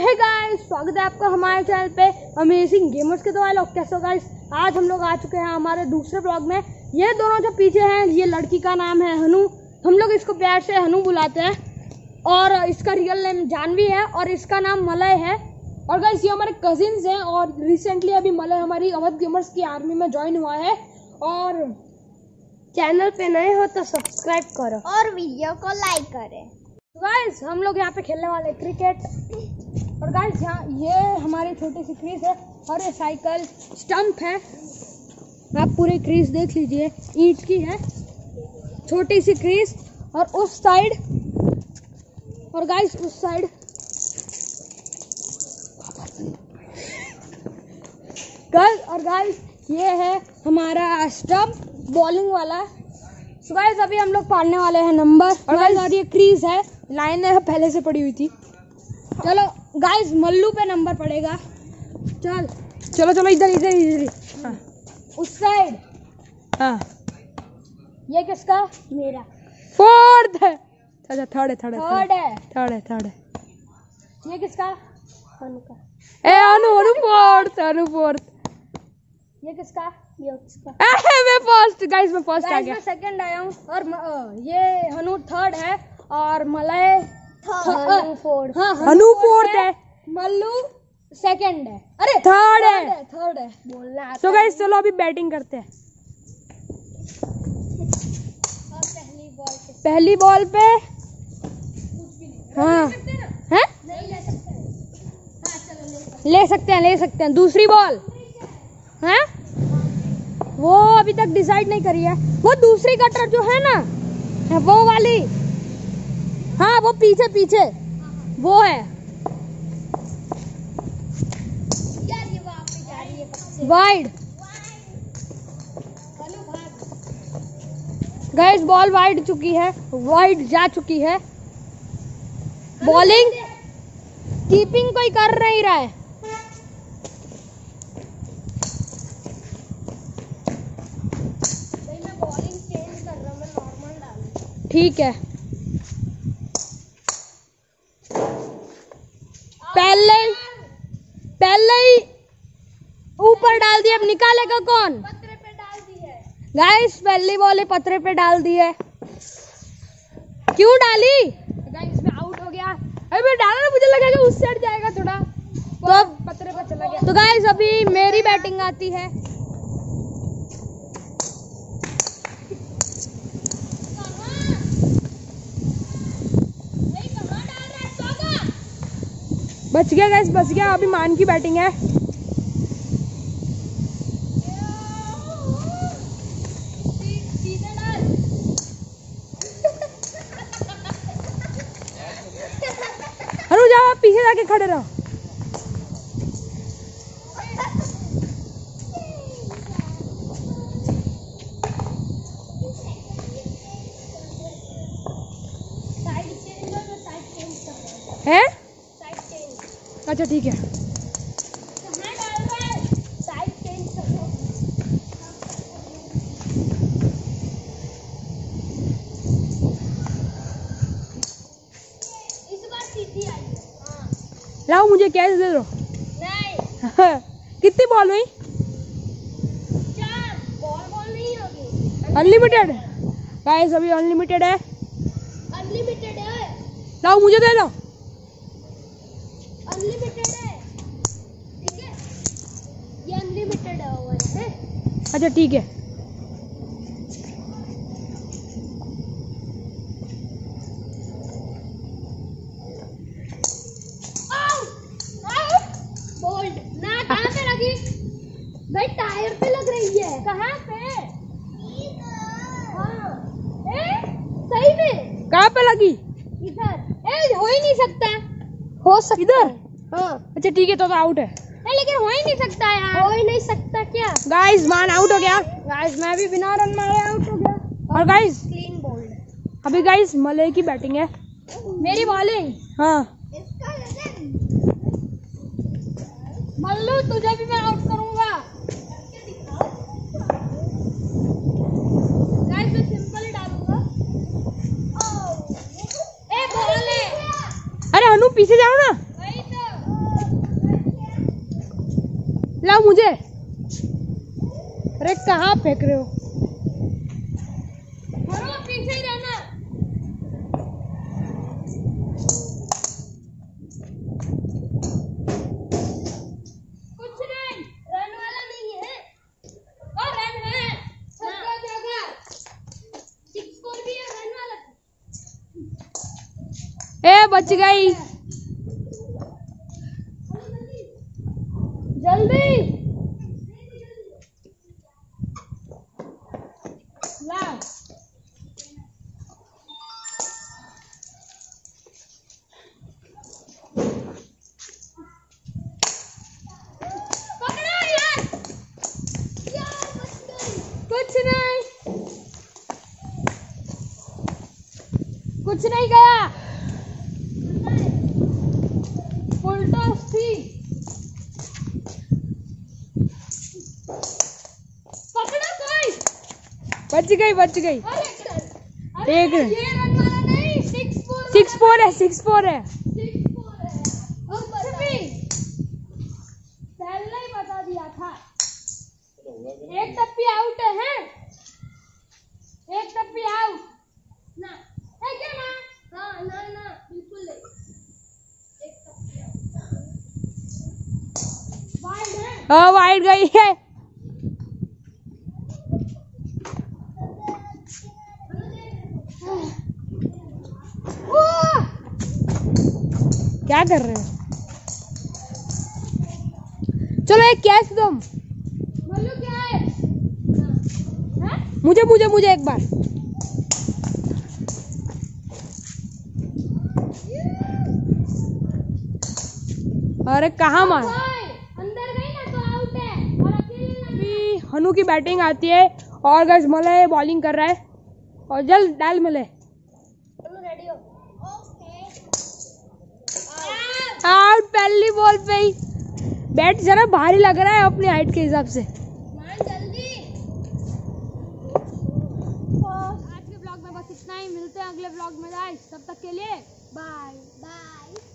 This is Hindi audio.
हे गाइस, स्वागत है आपका हमारे चैनल पे अमेजिंग गेमर्स के द्वारा। लोग कैसे हो गाइस? आज हम लोग आ चुके हैं हमारे दूसरे ब्लॉग में। ये दोनों जो पीछे हैं, ये लड़की का नाम है हनु। हम लोग इसको प्यार से हनु बुलाते हैं और इसका रियल नेम जानवी है और इसका नाम मलय है। और गाइस ये हमारे कजिन्स हैं और रिसेंटली अभी मलय हमारी अवध गेमर्स की आर्मी में ज्वाइन हुआ है। और चैनल पे नए हो तो सब्सक्राइब करो और वीडियो को लाइक करें। गाइस हम लोग यहाँ पे खेलने वाले क्रिकेट। और गाइस यहाँ ये हमारी छोटी सी क्रीज है और ये साइकिल स्टंप है। आप पूरी क्रीज देख लीजिए, ईंट की है, छोटी सी क्रीज। और उस साइड और गाइस उस साइड गाइस ये है हमारा स्टंप बॉलिंग वाला। सो गाइस अभी हम लोग पाड़ने वाले हैं नंबर। और गाइस और ये क्रीज है, लाइन है पहले से पड़ी हुई थी। चलो गाइस मल्लू पे नंबर पड़ेगा। चलो चलो इधर इधर इधर। हाँ। उस साइड। हाँ। ये किसका? मेरा। फोर्थ है। अच्छा थर्ड है। ये किसका? अनु का। अनु फोर्थ। ये किसका? ये किसका? मैं फर्स्ट गाइस, मैं फर्स्ट आ गया। मैं सेकंड आया हूँ। और ये हनु थर्ड है और मलय फोर्थ। हाँ हनु फोर्थ है, मल्लू सेकंड है। अरे थर्ड है बोलना। तो गाइस चलो अभी बैटिंग करते हैं। पहली बॉल पे हाँ हैं? ले सकते हैं। दूसरी बॉल है, वो अभी तक डिसाइड नहीं करी है। वो दूसरी कटर जो है ना, वो वाली, हाँ वो पीछे वो है। वाइड गाइस, बॉल वाइड जा चुकी है। बॉलिंग कीपिंग कोई कर नहीं रहा है। ठीक है, पहले ही ऊपर डाल दिया। अब निकालेगा कौन? पत्रे पे डाल दी है गाइस। पहली बॉल पत्रे पे डाल दी है। क्यों डाली गाइस? मैं आउट हो गया। अभी डाला ना, मुझे लगा कि उस साइड जाएगा थोड़ा, तो अब पत्रे पे चला गया। तो गाइस अभी मेरी बैटिंग आती है। बच गया गाइस, बच गया। अभी मान की बैटिंग है। अरे जाओ, आप पीछे जाके खड़े रहो। है? अच्छा ठीक है। इस बार सीधी आई है। लाओ मुझे कैश दे दो। नहीं। कितनी बॉल हुई? 4 बॉल नहीं होगी। अनलिमिटेड गाइस, अभी अनलिमिटेड है। लाओ मुझे दे दो। अनलिमिटेड है, ठीक है? ये अनलिमिटेड है। अच्छा ठीक है। बोल्ड ना कहाँ पे लगी? भाई टायर पे लग रही है। कहाँ पे? हाँ। सही में कहाँ पे लगी? इधर। हो ही नहीं सकता। हो सकता इधर? हाँ। अच्छा ठीक है, तो आउट है। नहीं लेकिन हो ही नहीं सकता यार। हो ही नहीं सकता क्या? गाइस मान आउट हो गया। गाइस मैं भी बिना रन मारे आउट हो गया। और गाइस क्लीन बोल्ड। अभी गाइस मलय की बैटिंग है, मेरी बॉलिंग। हाँ मल्लू, तुझे भी मैं आउट करूंगा। गाइस मैं सिंपल ही डालूंगा। ए बॉल है। अरे हनु पीछे जाओ ना। वही तो। क्या मुझे? अरे कहाँ फेंक रहे हो? पीछे ही रहना। कुछ नहीं, रन वाला नहीं है। और रन है। छक्का चौका। 6-4 भी है, रन वाला। ए बच गई। जल्दी ला। पकड़ो यार। कुछ नहीं, कुछ नहीं गया। फुल टॉस थी। पकड़ो कोई। बच गई बच गई। एक ये रन वाला नहीं, 6-4 6-4 है, 6-4 है। 6-4 है। पहले ही बता दिया था। एक टप्पी आउट है। एक टप्पी आउट ना है क्या ना? हाँ ना बिल्कुल नहीं। एक टप्पी वाइड है। हाँ वाइड गई है। क्या कर रहे हो? चलो एक कैच दो। बोलो क्या है? मुझे एक बार। अरे कहाँ मार? अंदर गई ना तो आउट है और अकेले अभी हनु की बैटिंग आती है और गैस मलय बॉलिंग कर रहा है और जल्द डाल मलय। रेडी हो? आउट पहली बॉल पे ही। बैट जरा भारी लग रहा है अपनी हाइट के हिसाब से। जल्दी। आज के ब्लॉग में बस इतना ही। मिलते हैं अगले ब्लॉग में गाइस, तब तक के लिए बाय।